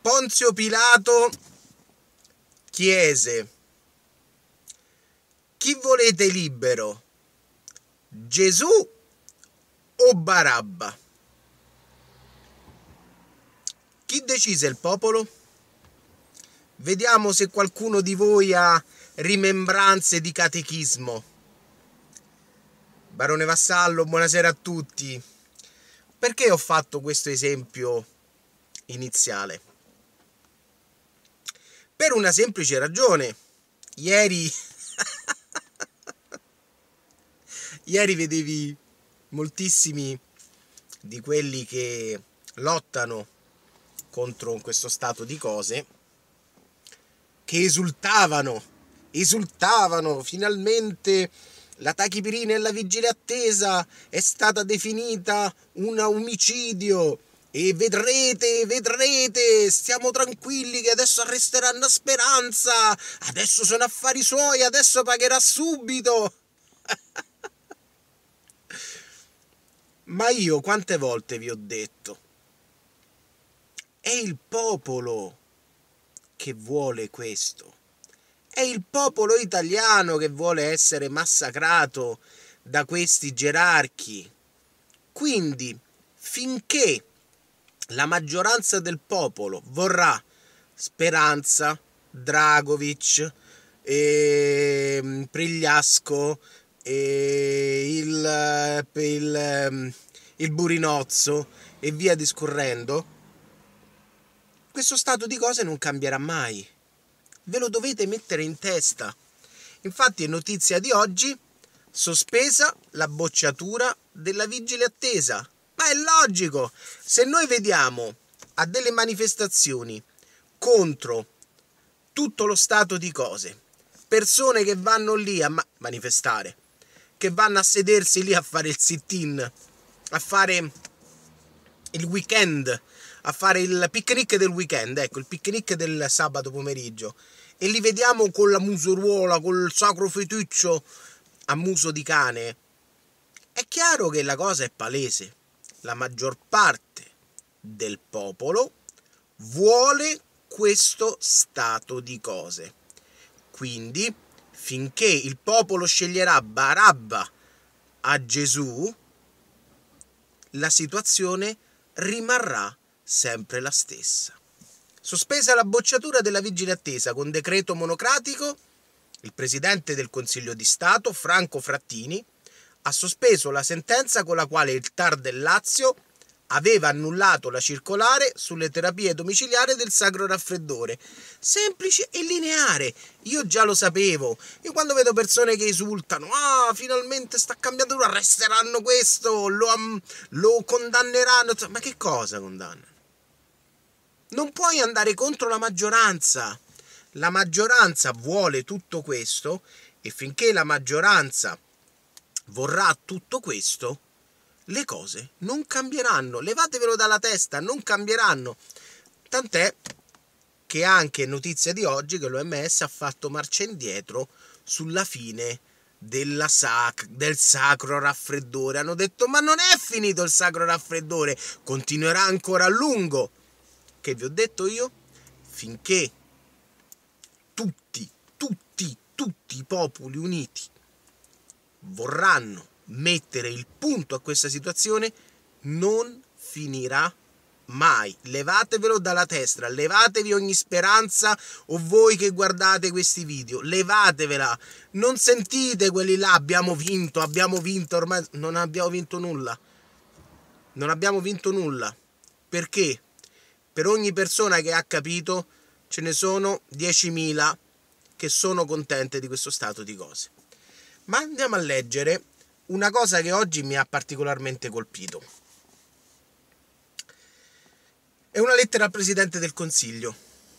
Ponzio Pilato chiese: chi volete libero, Gesù o Barabba? Chi decise il popolo? Vediamo se qualcuno di voi ha rimembranze di catechismo. Barone Vassallo, buonasera a tutti. Perché ho fatto questo esempio iniziale? Per una semplice ragione. Ieri vedevi moltissimi di quelli che lottano contro questo stato di cose che esultavano, finalmente la tachipirina e la vigile attesa è stata definita un omicidio e vedrete, stiamo tranquilli che adesso arresteranno Speranza, adesso sono affari suoi, adesso pagherà subito. Ma io quante volte vi ho detto, è il popolo che vuole questo. È il popolo italiano che vuole essere massacrato da questi gerarchi. Quindi, finché la maggioranza del popolo vorrà Speranza, Dragovic, Prigliasco, il Burinozzo e via discorrendo, questo stato di cose non cambierà mai. Ve lo dovete mettere in testa. Infatti è notizia di oggi: sospesa la bocciatura della vigile attesa. Ma è logico, se noi vediamo a delle manifestazioni contro tutto lo stato di cose persone che vanno lì a manifestare, che vanno a sedersi lì a fare il sit-in, a fare il weekend, a fare il picnic del weekend, ecco, il picnic del sabato pomeriggio, e li vediamo con la museruola, col sacro feticcio a muso di cane, è chiaro che la cosa è palese. La maggior parte del popolo vuole questo stato di cose. Quindi, finché il popolo sceglierà Barabba a Gesù, la situazione rimarrà sempre la stessa. Sospesa la bocciatura della vigile attesa con decreto monocratico, il presidente del Consiglio di Stato, Franco Frattini, ha sospeso la sentenza con la quale il TAR del Lazio aveva annullato la circolare sulle terapie domiciliari del sacro raffreddore. Semplice e lineare. Io già lo sapevo. Io quando vedo persone che esultano, finalmente sta cambiando, arresteranno questo, lo condanneranno. Ma che cosa condannano? Non puoi andare contro la maggioranza. La maggioranza vuole tutto questo e finché la maggioranza vorrà tutto questo, le cose non cambieranno. Levatevelo dalla testa, non cambieranno. Tant'è che anche notizia di oggi che l'OMS ha fatto marcia indietro sulla fine del sacro raffreddore. Hanno detto: ma non è finito il sacro raffreddore, continuerà ancora a lungo. Che vi ho detto io? Finché tutti i popoli uniti vorranno mettere il punto a questa situazione, non finirà mai. Levatevelo dalla testa, levatevi ogni speranza, o voi che guardate questi video, levatevela. Non sentite quelli là: abbiamo vinto, ormai non abbiamo vinto nulla. Non abbiamo vinto nulla. Perché? Per ogni persona che ha capito ce ne sono 10.000 che sono contente di questo stato di cose. Ma andiamo a leggere una cosa che oggi mi ha particolarmente colpito. È una lettera al Presidente del Consiglio.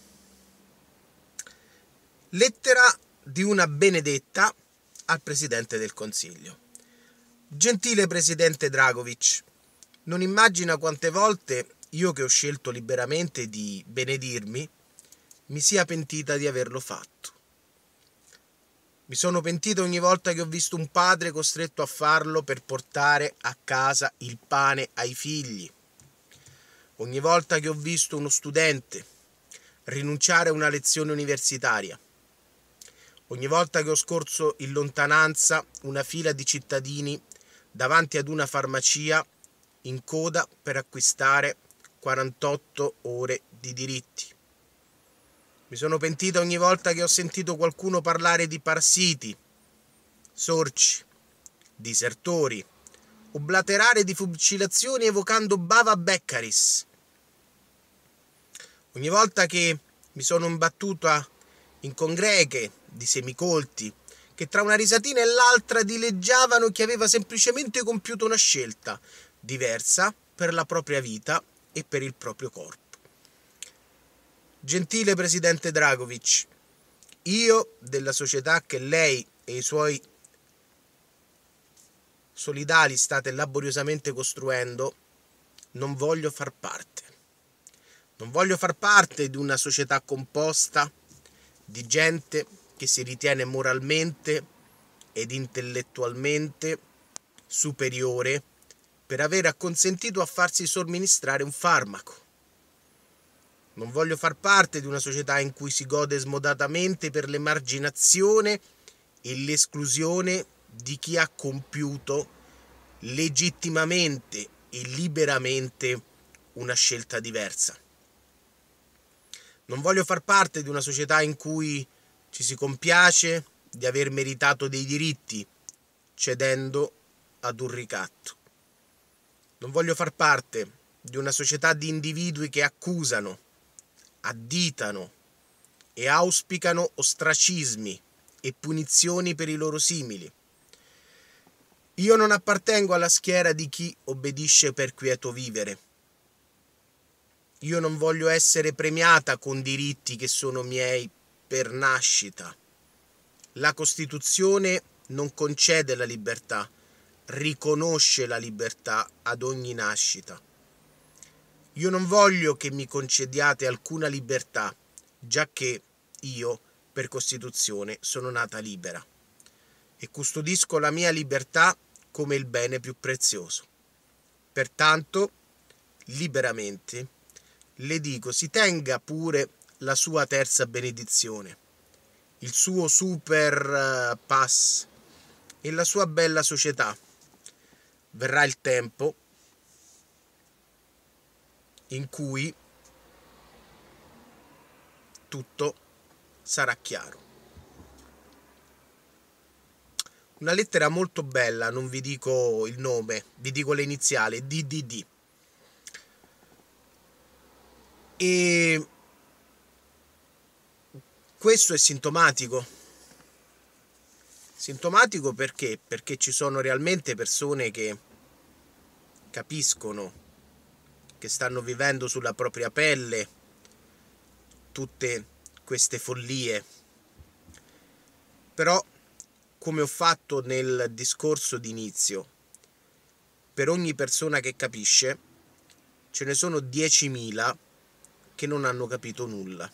Lettera di una Benedetta al Presidente del Consiglio. Gentile Presidente Dragovic, non immagina quante volte io, che ho scelto liberamente di benedirmi, mi sia pentita di averlo fatto. Mi sono pentito ogni volta che ho visto un padre costretto a farlo per portare a casa il pane ai figli. Ogni volta che ho visto uno studente rinunciare a una lezione universitaria. Ogni volta che ho scorso in lontananza una fila di cittadini davanti ad una farmacia in coda per acquistare 48 ore di diritti. Mi sono pentita ogni volta che ho sentito qualcuno parlare di parassiti, sorci, disertori o blaterare di fucilazioni evocando Bava Beccaris. Ogni volta che mi sono imbattuta in congreghe di semicolti che tra una risatina e l'altra dileggiavano chi aveva semplicemente compiuto una scelta diversa per la propria vita e per il proprio corpo. Gentile presidente Dragovic, io della società che lei e i suoi solidali state laboriosamente costruendo non voglio far parte. Non voglio far parte di una società composta di gente che si ritiene moralmente ed intellettualmente superiore per aver acconsentito a farsi somministrare un farmaco. Non voglio far parte di una società in cui si gode smodatamente per l'emarginazione e l'esclusione di chi ha compiuto legittimamente e liberamente una scelta diversa. Non voglio far parte di una società in cui ci si compiace di aver meritato dei diritti cedendo ad un ricatto. Non voglio far parte di una società di individui che accusano, additano e auspicano ostracismi e punizioni per i loro simili. Io non appartengo alla schiera di chi obbedisce per quieto vivere. Io non voglio essere premiata con diritti che sono miei per nascita. La Costituzione non concede la libertà, riconosce la libertà ad ogni nascita. Io non voglio che mi concediate alcuna libertà, giacché io, per Costituzione, sono nata libera e custodisco la mia libertà come il bene più prezioso. Pertanto, liberamente, le dico, si tenga pure la sua terza benedizione, il suo super pass e la sua bella società. Verrà il tempo in cui tutto sarà chiaro. Una lettera molto bella, non vi dico il nome, vi dico le iniziali, DDD. E questo è sintomatico. Sintomatico perché? Perché ci sono realmente persone che capiscono, che stanno vivendo sulla propria pelle tutte queste follie. Però, come ho fatto nel discorso d'inizio, per ogni persona che capisce, ce ne sono 10.000 che non hanno capito nulla.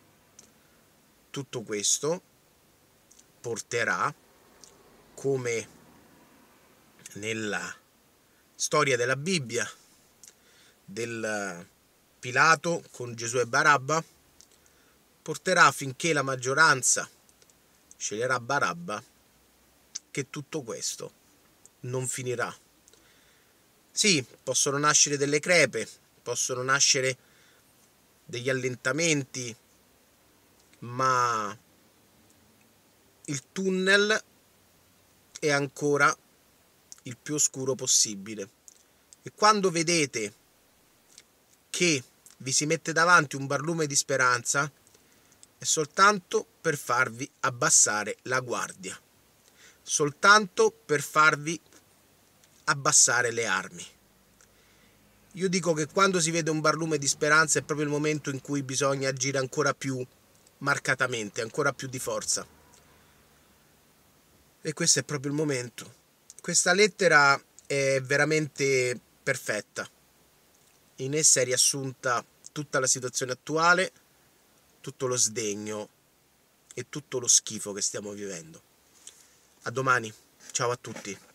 Tutto questo porterà, come nella storia della Bibbia, del Pilato con Gesù e Barabba, porterà affinché la maggioranza sceglierà Barabba, che tutto questo non finirà. Sì, possono nascere delle crepe, possono nascere degli allentamenti, ma il tunnel è ancora il più oscuro possibile. E quando vedete che vi si mette davanti un barlume di speranza, è soltanto per farvi abbassare la guardia, soltanto per farvi abbassare le armi. Io dico che quando si vede un barlume di speranza è proprio il momento in cui bisogna agire ancora più marcatamente, ancora più di forza. E questo è proprio il momento. Questa lettera è veramente perfetta. In essa è riassunta tutta la situazione attuale, tutto lo sdegno e tutto lo schifo che stiamo vivendo. A domani. Ciao a tutti.